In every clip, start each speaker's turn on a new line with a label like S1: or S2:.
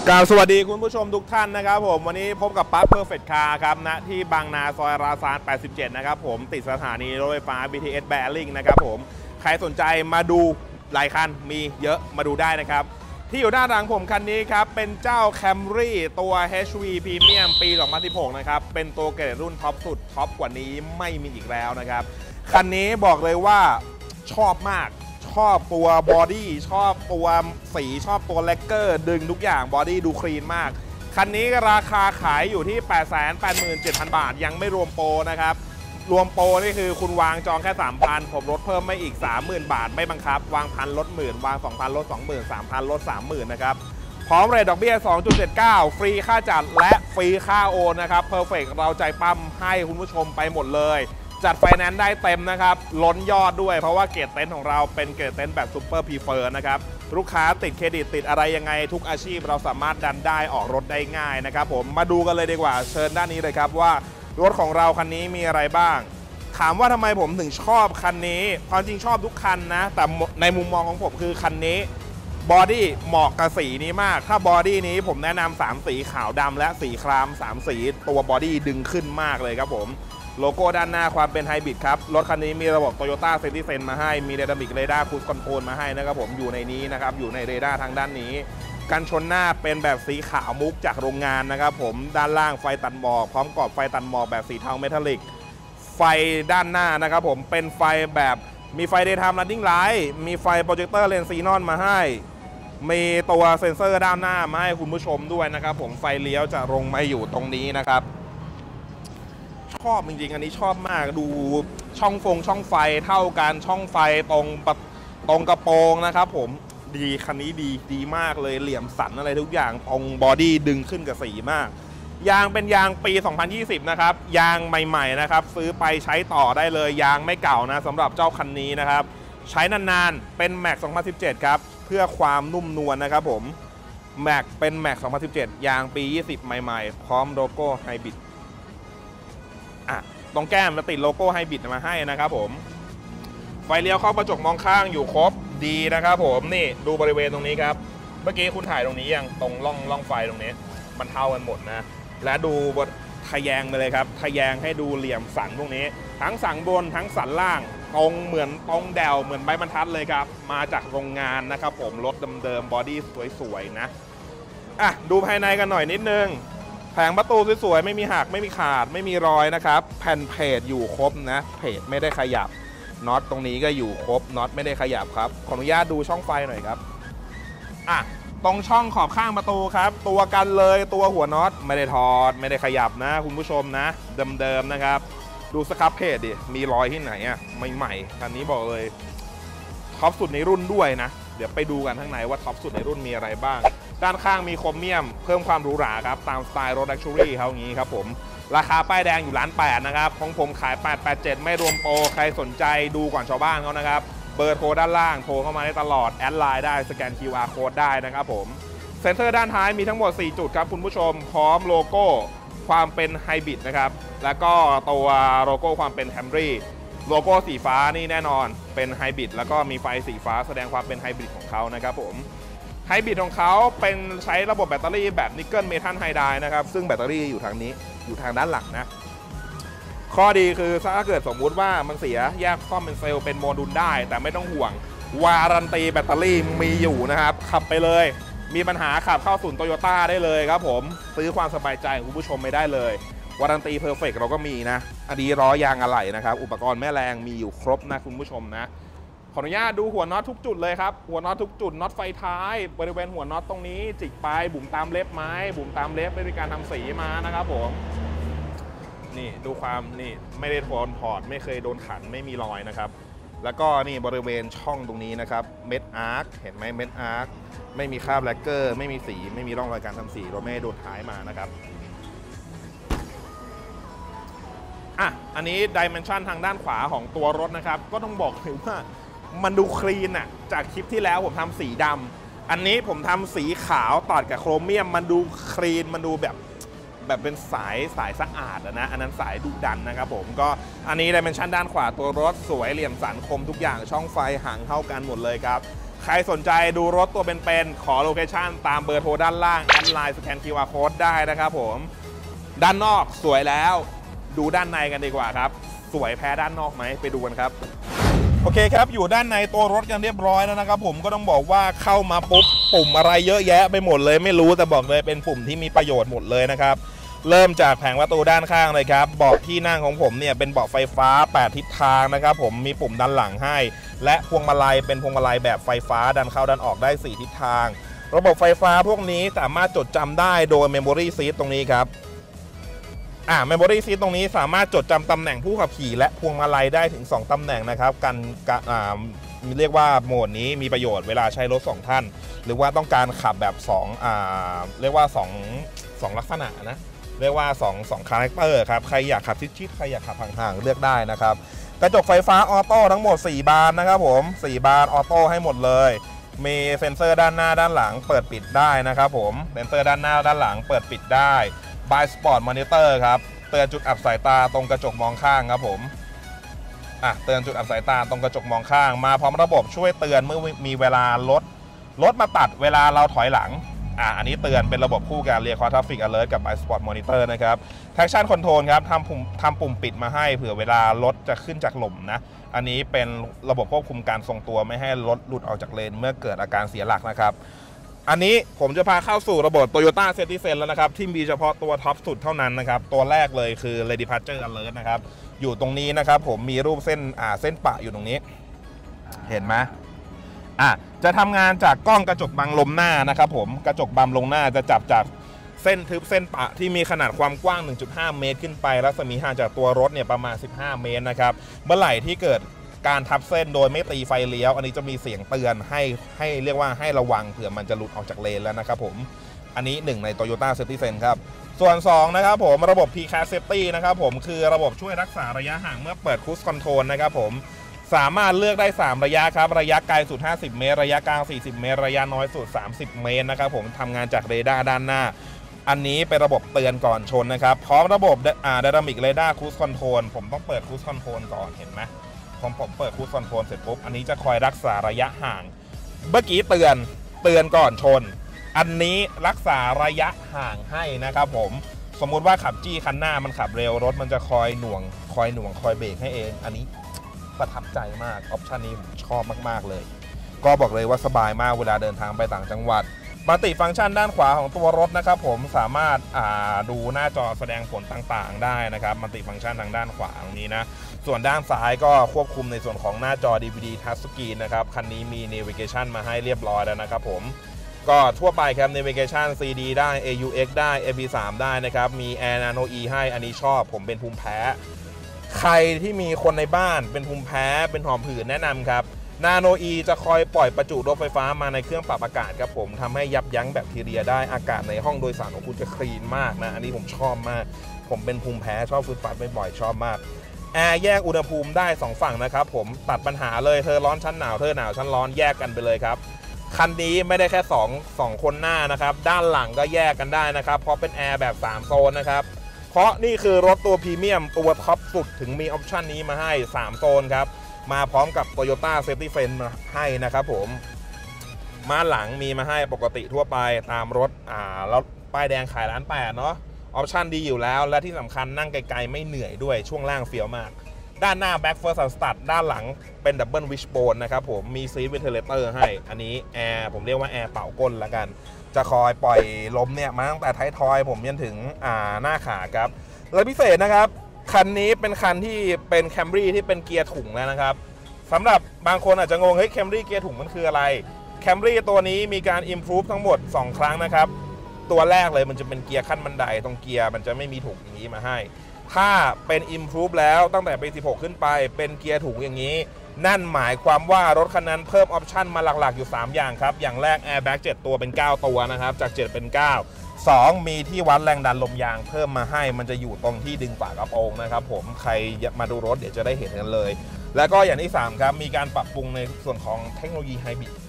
S1: กราบสวัสดีคุณผู้ชมทุกท่านนะครับผมวันนี้พบกับปั๊บเพอร์เฟคคาร์ครับณที่บางนาซอยราซาน87นะครับผมติดสถานีรถไฟฟ้า BTS Bearing นะครับผมใครสนใจมาดูหลายคันมีเยอะมาดูได้นะครับที่อยู่ด้านหลังผมคันนี้ครับเป็นเจ้า Camry ตัว HV Premium ปี 2016 นะครับเป็นตัวเกรดรุ่นท็อปสุดท็อปกว่านี้ไม่มีอีกแล้วนะครับคันนี้บอกเลยว่าชอบมากชอบตัวบอดี้ชอบตัวสีชอบตัวแลกเกอร์ดึงทุกอย่างบอดี้ดูคลีนมากคันนี้ราคาขายอยู่ที่ 887,000 บาทยังไม่รวมโปรนะครับรวมโปรนี่คือคุณวางจองแค่ 3,000 ผมลดเพิ่มไม่อีก 30,000 บาทไม่บังคับวางพันลดหมื่นวาง 2,000 ลด 20,000 3,000 ลด 30,000 นะครับพร้อมเรทดอกเบี้ย 2.79 ฟรีค่าจัดและฟรีค่าโอนนะครับเพอร์เฟกต์เราใจปั้มให้คุณผู้ชมไปหมดเลยจัดไฟแนนซ์ได้เต็มนะครับล้นยอดด้วยเพราะว่าเกรดเต็นท์ของเราเป็นเกรดเต็นท์แบบซูเปอร์พรีเฟอร์นะครับลูกค้าติดเครดิตติดอะไรยังไงทุกอาชีพเราสามารถดันได้ออกรถได้ง่ายนะครับผมมาดูกันเลยดีกว่าเชิญด้านนี้เลยครับว่ารถของเราคันนี้มีอะไรบ้างถามว่าทำไมผมถึงชอบคันนี้ความจริงชอบทุกคันนะแต่ในมุมมองของผมคือคันนี้บอดี้เหมาะกับสีนี้มากถ้าบอดี้นี้ผมแนะนำ3สีขาวดำและสีคราม3สีตัวบอดี้ดึงขึ้นมากเลยครับผมโลโก้ด้านหน้าความเป็นไฮบริดครับรถคันนี้มีระบบ Toyota Citizen มาให้มี Dynamic Radar Cruise Control มาให้นะครับผมอยู่ในนี้นะครับอยู่ในเรดาร์ทางด้านนี้กันชนหน้าเป็นแบบสีขาวมุกจากโรงงานนะครับผมด้านล่างไฟตัดหมอกพร้อมกรอบไฟตัดหมอกแบบสีเทาเมทัลลิกไฟด้านหน้านะครับผมเป็นไฟแบบมีไฟ Daytime Running Light มีไฟโปรเจคเตอร์เลนส์ซีนอนมาให้มีตัวเซ็นเซอร์ด้านหน้ามาให้คุณผู้ชมด้วยนะครับผมไฟเลี้ยวจะลงมาอยู่ตรงนี้นะครับชอบจริงๆอันนี้ชอบมากดูช่องไฟเท่ากันช่องไฟตรงกระโปรงนะครับผมดีคันนี้ดีมากเลยเหลี่ยมสันอะไรทุกอย่างตรงบอดี้ดึงขึ้นกับสีมากยางเป็นยางปี 2020 นะครับยางใหม่ๆนะครับซื้อไปใช้ต่อได้เลยยางไม่เก่านะสำหรับเจ้าคันนี้นะครับใช้นานๆเป็น Max 2017 ครับเพื่อความนุ่มนวลนะครับผม Max เป็น Max 2017 ยางปี 20 ใหม่ๆพร้อมโลโก้ไฮบริดตรงแก้มจะติดโลโก้ไฮบริดมาให้นะครับผมไฟเลี้ยวเข้ากระจกมองข้างอยู่ครบดีนะครับผมนี่ดูบริเวณตรงนี้ครับเมื่อกี้คุณถ่ายตรงนี้ยังตรงร่องไฟตรงนี้มันเท่ากันหมดนะและดูบนทะแยงไปเลยครับทะแยงให้ดูเหลี่ยมสันพวกนี้ทั้งสันบนทั้งสันล่างตรงเหมือนตรงแดวเหมือนใบบรรทัดเลยครับมาจากโรงงานนะครับผมรถเดิมๆบอดี้สวยๆนะดูภายในกันหน่อยนิดนึงแผงประตูสวยๆไม่มีหักไม่มีขาดไม่มีรอยนะครับแผ่นเพจอยู่ครบนะเพจไม่ได้ขยับน็อตตรงนี้ก็อยู่ครบน็อตไม่ได้ขยับครับขออนุญาตดูช่องไฟหน่อยครับตรงช่องขอบข้างประตูครับตัวกันเลยตัวหัวน็อตไม่ได้ถอดไม่ได้ขยับนะคุณผู้ชมนะเดิมๆนะครับดูสครับเพจดิมีรอยที่ไหนใหม่ๆคันนี้บอกเลยท็อปสุดในรุ่นด้วยนะเดี๋ยวไปดูกันข้างในว่าท็อปสุดในรุ่นมีอะไรบ้างด้านข้างมีโครเมียมเพิ่มความหรูหราครับตามสไตล์รถลักชัวรี่เขาอย่างนี้ครับผมราคาป้ายแดงอยู่1,800,000นะครับของผมขาย887ไม่รวมโปรใครสนใจดูก่อนชาวบ้านเขานะครับเบอร์โทรด้านล่างโทรเข้ามาได้ตลอดแอดไลน์ได้สแกน QR Code ได้นะครับผมเซ็นเซอร์ด้านท้ายมีทั้งหมด4จุดครับคุณผู้ชมพร้อมโลโก้ความเป็นไฮบริดนะครับแล้วก็ตัวโลโก้ความเป็น Camry โลโก้สีฟ้านี่แน่นอนเป็นไฮบริดแล้วก็มีไฟสีฟ้าแสดงความเป็นไฮบริดของเขานะครับผมไฮบริดของเขาเป็นใช้ระบบแบตเตอรี่แบบนิกเกิลเมทัลไฮไดร์นะครับซึ่งแบตเตอรี่อยู่ทางนี้อยู่ทางด้านหลังนะข้อดีคือถ้าเกิดสมมุติว่ามันเสียแยกซ่อมเป็นเซลล์เป็นโมดูลได้แต่ไม่ต้องห่วงวารันตีแบตเตอรี่มีอยู่นะครับขับไปเลยมีปัญหาขับเข้าศูนย์โตโยต้าได้เลยครับผมซื้อความสบายใจของคุณผู้ชมไม่ได้เลยวารันตีเพอร์เฟกต์เราก็มีนะอันนี้ล้อยางอะไหล่นะครับอุปกรณ์แม่แรงมีอยู่ครบนะคุณผู้ชมนะขออนุญาตดูหัวน็อตทุกจุดเลยครับหัวน็อตทุกจุดน็อตไฟท้ายบริเวณหัวน็อตตรงนี้จิกไปบุ๋มตามเล็บไม้บุ๋มตามเล็บไม่มีการทำสีมานะครับผมนี่ดูความนี่ไม่ได้ถอดไม่เคยโดนขันไม่มีรอยนะครับแล้วก็นี่บริเวณช่องตรงนี้นะครับเม็ดอาร์คเห็นไหมเม็ดอาร์คไม่มีคราบแลกเกอร์ไม่มีสีไม่มีร่องรอยการทำสีรถไม่ได้โดนท้ายมานะครับอันนี้ดิเมนชันทางด้านขวาของตัวรถนะครับก็ต้องบอกเลยว่ามันดูคลีนจากคลิปที่แล้วผมทำสีดำอันนี้ผมทำสีขาวตัดกับโครเมียมมันดูคลีนมันดูแบบเป็นสายสะอาดนะอันนั้นสายดุดันนะครับผมก็อันนี้ดิเมนชันด้านขวาตัวรถสวยเหลี่ยมสันคมทุกอย่างช่องไฟห่างเท่ากันหมดเลยครับใครสนใจดูรถตัวเป็นๆขอโลเคชั่นตามเบอร์โทรด้านล่างแอดไลน์สแกน QR Code ได้นะครับผมด้านนอกสวยแล้วดูด้านในกันดีกว่าครับสวยแพ้ด้านนอกไหมไปดูกันครับโอเคครับอยู่ด้านในตัวรถกันเรียบร้อยแล้วนะครับผมก็ต้องบอกว่าเข้ามาปุ๊บปุ่มอะไรเยอะแยะไปหมดเลยไม่รู้แต่บอกเลยเป็นปุ่มที่มีประโยชน์หมดเลยนะครับเริ่มจากแผงประตูด้านข้างเลยครับเบาะที่นั่งของผมเนี่ยเป็นเบาะไฟฟ้า8ทิศทางนะครับผมมีปุ่มด้านหลังให้และพวงมาลัยเป็นพวงมาลัยแบบไฟฟ้าดันเข้าดันออกได้4ทิศทางระบบไฟฟ้าพวกนี้สามารถจดจำได้โดย Memory Seat ตรงนี้ครับMemory Seat ตรงนี้สามารถจดจำตำแหน่งผู้ขับขี่และพวงมาลัยได้ถึง2ตำแหน่งนะครับกันเรียกว่าโหมดนี้มีประโยชน์เวลาใช้รถ2ท่านหรือว่าต้องการขับแบบ2เรียกว่า2ลักษณะนะเรียกว่า2คาแรคเตอร์ครับใครอยากขับชิดๆใครอยากขับห่างๆเลือกได้นะครับกระจกไฟฟ้าออโต้ทั้งหมด4บานนะครับผม4บานออโต้ให้หมดเลยมีเซ็นเซอร์ด้านหน้าด้านหลังเปิดปิดได้นะครับผมเซ็นเซอร์ด้านหน้าด้านหลังเปิดปิดได้By Sport Monitor ครับเตือนจุดอับสายตาตรงกระจกมองข้างครับผมเตือนจุดอับสายตาตรงกระจกมองข้างมาพร้อมระบบช่วยเตือนเมื่อมีเวลารถมาตัดเวลาเราถอยหลังอันนี้เตือนเป็นระบบคู่กัน Rear Car Traffic Alert กับ By Sport Monitor นะครับ Traction Control ครับทำปุ่มปิดมาให้เผื่อเวลารถจะขึ้นจากหลุมนะอันนี้เป็นระบบควบคุมการทรงตัวไม่ให้รถหลุดออกจากเลนเมื่อเกิดอาการเสียหลักนะครับอันนี้ผมจะพาเข้าสู่ระบบ Toyota Safety Sense แล้วนะครับที่มีเฉพาะตัวท็อปสุดเท่านั้นนะครับตัวแรกเลยคือ Lane Departure Alert นะครับอยู่ตรงนี้นะครับผมมีรูปเส้นปะอยู่ตรงนี้เห็นไหมจะทำงานจากกล้องกระจกบังลมหน้านะครับผมกระจกบังลมหน้าจะจับจากเส้นทึบเส้นปะที่มีขนาดความกว้าง 1.5 เมตรขึ้นไปรัศมีห่างจากตัวรถเนี่ยประมาณ15 เมตรนะครับเมื่อไหร่ที่เกิดการทับเส้นโดยไม่ตีไฟเลี้ยวอันนี้จะมีเสียงเตือนให้เรียกว่าให้ระวังเผื่อมันจะหลุดออกจากเลนแล้วนะครับผมอันนี้1ใน Toyota Safety Sense ครับส่วน2นะครับผมระบบ P-Car Safety นะครับผมคือระบบช่วยรักษาระยะห่างเมื่อเปิด Cruise Control นะครับผมสามารถเลือกได้3ระยะครับระยะไกลสุด50 เมตรระยะกลาง40 เมตรระยะน้อยสุด30 เมตรนะครับผมทำงานจากเรดาร์ด้านหน้าอันนี้เป็นระบบเตือนก่อนชนนะครับพร้อมระบบDynamic Radar Cruise Control ผมต้องเปิด Cruise Control ก่อนเห็นไหมผมเปิดCruise Controlเสร็จปุ๊บอันนี้จะคอยรักษาระยะห่างเมื่อกี้เตือนก่อนชนอันนี้รักษาระยะห่างให้นะครับผมสมมุติว่าขับจี้คันหน้ามันขับเร็วรถมันจะคอยหน่วงคอยเบรกให้เองอันนี้ประทับใจมากออปชันนี้ผมชอบมากๆเลยก็บอกเลยว่าสบายมากเวลาเดินทางไปต่างจังหวัดมัลติฟังก์ชันด้านขวาของตัวรถนะครับผมสามารถดูหน้าจอแสดงผลต่างๆได้นะครับมัลติฟังก์ชันทางด้านขวาตรงนี้นะส่วนด้านซ้ายก็ควบคุมในส่วนของหน้าจอ DVD Touch Screen นะครับคันนี้มี Navigation มาให้เรียบร้อยแล้วนะครับผมก็ทั่วไปครับ Navigation CD ได้ AUX ได้ MP3 ได้นะครับมี Air Nano E ให้อันนี้ชอบผมเป็นภูมิแพ้ใครที่มีคนในบ้านเป็นภูมิแพ้เป็นหอบหืดแนะนำครับ Nano E จะคอยปล่อยประจุรถไฟฟ้ามาในเครื่องปรับอากาศครับผมทำให้ยับยั้งแบคทีเรียได้อากาศในห้องโดยสารของคุณจะคลีนมากนะอันนี้ผมชอบมากผมเป็นภูมิแพ้ชอบฟืดฟัดบ่อยๆชอบมากแอร์แยกอุณหภูมิได้2ฝั่งนะครับผมตัดปัญหาเลยเธอร้อนชั้นหนาวเธอหนาวชั้นร้อนแยกกันไปเลยครับคันนี้ไม่ได้แค่2คนหน้านะครับด้านหลังก็แยกกันได้นะครับเพราะเป็นแอร์แบบ3โซนนะครับเพราะนี่คือรถตัวพรีเมียมตัวท็อปสุดถึงมีออปชันนี้มาให้3โซนครับมาพร้อมกับ Toyota Safety Sense มาให้นะครับผมม่านหลังมีมาให้ปกติทั่วไปตามรถแล้วป้ายแดงขาย1,800,000เนาะออปชันดีอยู่แล้วและที่สำคัญนั่งไกลๆไม่เหนื่อยด้วยช่วงล่างเฟี้ยวมากด้านหน้า Back First Start ด้านหลังเป็น Double Wishbone นะครับผมมี Seat Ventilator ให้อันนี้แอร์ผมเรียกว่าแอร์เป่าก้นละกันจะคอยปล่อยลมเนี่ยมาตั้งแต่ท้ายทอยผมยันถึงหน้าขาครับและพิเศษนะครับคันนี้เป็นคันที่เป็น Camry ที่เป็นเกียร์ถุงแล้วนะครับสำหรับบางคนอาจจะงงเฮ้ย Camry เกียร์ถุงมันคืออะไร Camry ตัวนี้มีการ improve ทั้งหมด2ครั้งนะครับตัวแรกเลยมันจะเป็นเกียร์ขั้นบันไดตรงเกียร์มันจะไม่มีถุงอย่างนี้มาให้ถ้าเป็น improve แล้วตั้งแต่ปี16ขึ้นไปเป็นเกียร์ถุงอย่างนี้นั่นหมายความว่ารถคันนั้นเพิ่มออปชันมาหลักๆอยู่3อย่างครับอย่างแรก Airbag 7 ตัวเป็น9ตัวนะครับจาก7เป็น9 2มีที่วัดแรงดันลมยางเพิ่มมาให้มันจะอยู่ตรงที่ดึงฝากระโปรงนะครับผมใครมาดูรถเดี๋ยวจะได้เห็นกันเลยแล้วก็อย่างที่3ครับมีการปรับปรุงในส่วนของเทคโนโลยีไฮบริด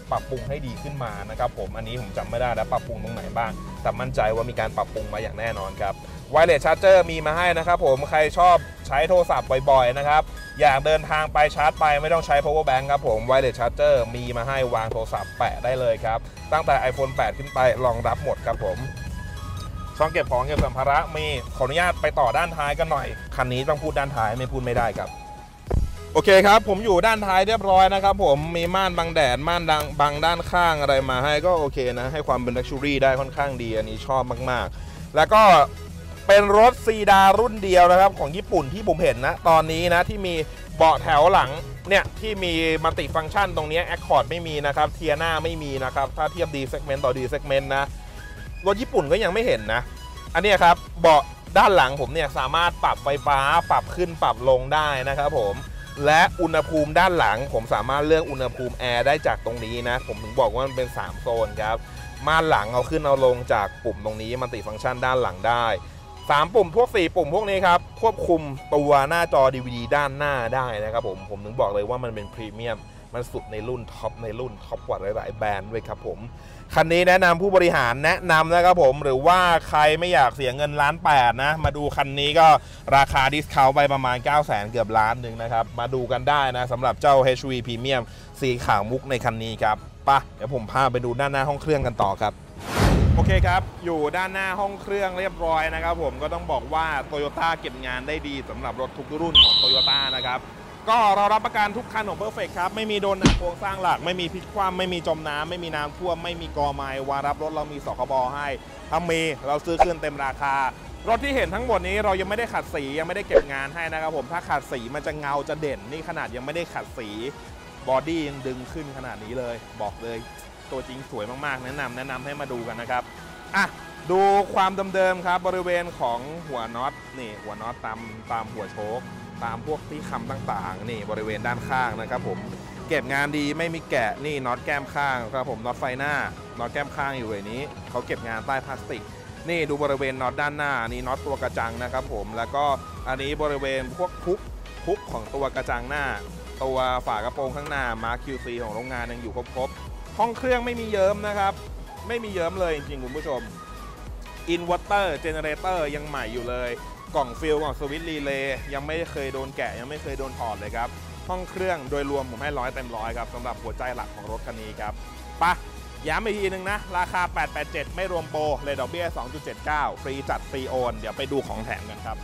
S1: ปรับปรุงให้ดีขึ้นมานะครับผมอันนี้ผมจำไม่ได้แล้วปรับปรุงตรงไหนบ้างแต่มั่นใจว่ามีการปรับปรุงมาอย่างแน่นอนครับไวเลสชาร์จเจอร์มีมาให้นะครับผมใครชอบใช้โทรศัพท์บ่อยๆนะครับอยากเดินทางไปชาร์จไปไม่ต้องใช้ power bank ครับผมไวเลสชาร์จเจอร์มีมาให้วางโทรศัพท์แปะได้เลยครับตั้งแต่ iPhone 8 ขึ้นไปรองรับหมดครับผมช่องเก็บของเก็บสัมภาระมีขออนุญาตไปต่อด้านท้ายกันหน่อยคันนี้ต้องพูดด้านท้ายไม่พูดไม่ได้ครับโอเคครับผมอยู่ด้านท้ายเรียบร้อยนะครับผมมีม่านบังแดดม่านบังด้านข้างอะไรมาให้ก็โอเคนะให้ความเป็นลักชัวรี่ได้ค่อนข้างดีอันนี้ชอบมากๆแล้วก็เป็นรถซีดารุ่นเดียวนะครับของญี่ปุ่นที่ผมเห็นนะตอนนี้นะที่มีเบาะแถวหลังเนี่ยที่มีมัลติฟังก์ชันตรงนี้แอคคอร์ดไม่มีนะครับเทียน่าไม่มีนะครับถ้าเทียบ D segment ต่อ D segment นะรถญี่ปุ่นก็ยังไม่เห็นนะอันนี้ครับเบาะด้านหลังผมเนี่ยสามารถปรับไฟฟ้าปรับขึ้นปรับลงได้นะครับผมและอุณหภูมิด้านหลังผมสามารถเลือกอุณหภูมิแอร์ได้จากตรงนี้นะผมถึงบอกว่ามันเป็น3โซนครับม่านหลังเอาขึ้นเอาลงจากปุ่มตรงนี้มัลติฟังก์ชันด้านหลังได้3ปุ่มพวก4ปุ่มพวกนี้ครับควบคุมตัวหน้าจอ DVD ด้านหน้าได้นะครับผมถึงบอกเลยว่ามันเป็นพรีเมียมมันสุดในรุ่นท็อปในรุ่นท็อปกว่าหลายๆแบรนด์ด้วยครับผมคันนี้แนะนำผู้บริหารแนะนำนะครับผมหรือว่าใครไม่อยากเสียเงิน1,800,000นะมาดูคันนี้ก็ราคาดิสคาวไปประมาณ 900,000 เกือบล้านหนึ่งนะครับมาดูกันได้นะสำหรับเจ้า HV Premium สีขาวมุกในคันนี้ครับป่ะเดี๋ยวผมพาไปดูด้านหน้าห้องเครื่องกันต่อครับโอเคครับอยู่ด้านหน้าห้องเครื่องเรียบร้อยนะครับผมก็ต้องบอกว่า Toyota เก็บงานได้ดีสำหรับรถทุกรุ่นของ Toyota นะครับก็เรารับประกันทุกคันของ Perfect ครับไม่มีโดนหนักโครงสร้างหลักไม่มีพลิกคว่ำไม่มีจมน้ำไม่มีน้ำท่วมไม่มีกอไม้วารับรถเรามีสคบให้ถ้ามีเราซื้อคืนเต็มราคารถที่เห็นทั้งหมดนี้เรายังไม่ได้ขัดสียังไม่ได้เก็บงานให้นะครับผมถ้าขัดสีมันจะเงาจะเด่นนี่ขนาดยังไม่ได้ขัดสีบอดี้ยังดึงขึ้นขนาดนี้เลยบอกเลยตัวจริงสวยมากๆแนะนำให้มาดูกันนะครับอ่ะดูความเดิมๆครับบริเวณของหัวน็อตนี่หัวน็อตตามหัวโชคตามพวกที่คำต่างๆนี่บริเวณด้านข้างนะครับผมเก็บงานดีไม่มีแกะนี่น็อตแก้มข้างครับผมน็อตไฟหน้าน็อตแก้มข้างอยู่อย่างนี้เขาเก็บงานใต้พลาสติกนี่ดูบริเวณน็อตด้านหน้านี่น็อตตัวกระจังนะครับผมแล้วก็อันนี้บริเวณพวกทุบของตัวกระจังหน้าตัวฝากระโปรงข้างหน้ามาร์ค QC ของโรงงานยังอยู่ครบห้องเครื่องไม่มีเยิ้มนะครับไม่มีเยิ้มเลยจริงๆคุณผู้ชมอินเวอร์เตอร์เจเนเรเตอร์ยังใหม่อยู่เลยกล่องฟิลกล่องสวิตช์รีเลย์ยังไม่เคยโดนแกะยังไม่เคยโดนถอดเลยครับห้องเครื่องโดยรวมผมให้100 เต็ม 100ครับสำหรับหัวใจหลักของรถคันนี้ครับปะย้ำอีกทีนึงนะราคา887ไม่รวมโปรเลยดอกเบี้ย 2.79 ฟรีจัดฟรีโอนเดี๋ยวไปดูของแถมกันครับ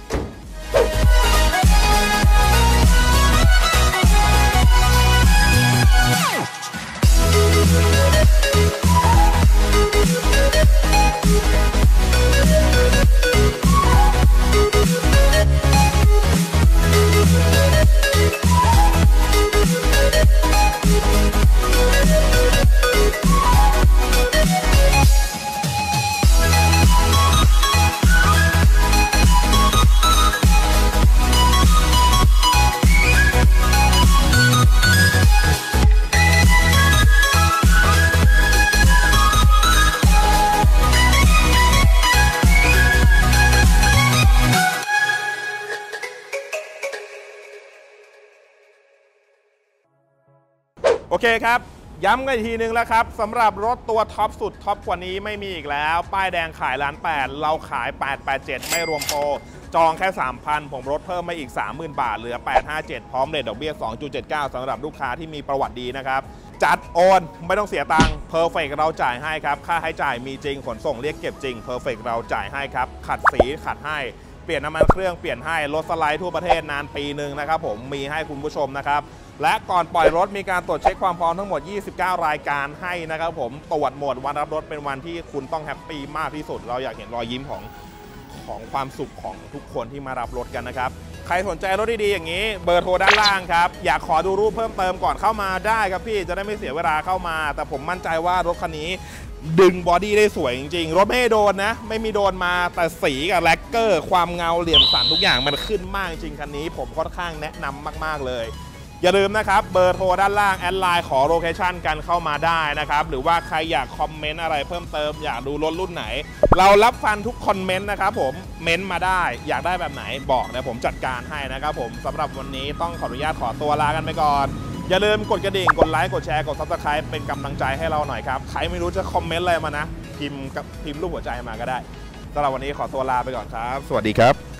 S1: โอเคครับย้ำกันอีกทีนึงแล้วครับสำหรับรถตัวท็อปสุดท็อปกว่านี้ไม่มีอีกแล้วป้ายแดงขาย1,800,000เราขาย887ไม่รวมโปรจองแค่ 3,000 ผมลดเพิ่มมาอีก 30,000 บาทเหลือ857พร้อมเรทดอกเบี้ย 2.79 สำหรับลูกค้าที่มีประวัติดีนะครับจัดโอนไม่ต้องเสียตังค์ Perfect เราจ่ายให้ครับค่าใช้จ่ายมีจริงขนส่งเรียกเก็บจริง Perfect เราจ่ายให้ครับขัดสีขัดให้เปลี่ยนน้ำมันเครื่องเปลี่ยนให้รถสไลด์ทั่วประเทศนานปีหนึ่งนะครับผมมีให้คุณผู้ชมนะครับและก่อนปล่อยรถมีการตรวจเช็คความพร้อมทั้งหมด29รายการให้นะครับผมตรวจหมดวันรับรถเป็นวันที่คุณต้องแฮปปี้มากที่สุดเราอยากเห็นรอยยิ้มของความสุขของทุกคนที่มารับรถกันนะครับใครสนใจรถดีๆอย่างนี้เบอร์โทรด้านล่างครับอยากขอดูรูปเพิ่มเติมก่อนเข้ามาได้ครับพี่จะได้ไม่เสียเวลาเข้ามาแต่ผมมั่นใจว่ารถคันนี้ดึงบอดี้ได้สวยจริงๆรถไม่โดนนะไม่มีโดนมาแต่สีกับแลกเกอร์ความเงาเหลี่ยมสันทุกอย่างมันขึ้นมากจริงคันนี้ผมค่อนข้างแนะนำมากๆเลยอย่าลืมนะครับเบอร์โทรด้านล่างแอดไลน์ขอโลเคชั่นกันเข้ามาได้นะครับหรือว่าใครอยากคอมเมนต์อะไรเพิ่มเติมอยากดูรถรุ่นไหนเรารับฟังทุกคอมเมนต์นะครับผมเม้นต์มาได้อยากได้แบบไหนบอกเดี๋ยวผมจัดการให้นะครับผมสำหรับวันนี้ต้องขออนุญาตขอตัวลากันไปก่อนอย่าลืมกดกระดิ่งกดไลค์กดแชร์กด Subscribe เป็นกำลังใจให้เราหน่อยครับใครไม่รู้จะคอมเมนต์อะไรมานะพิมพ์รูปหัวใจมาก็ได้สำหรับวันนี้ขอตัวลาไปก่อนครับสวัสดีครับ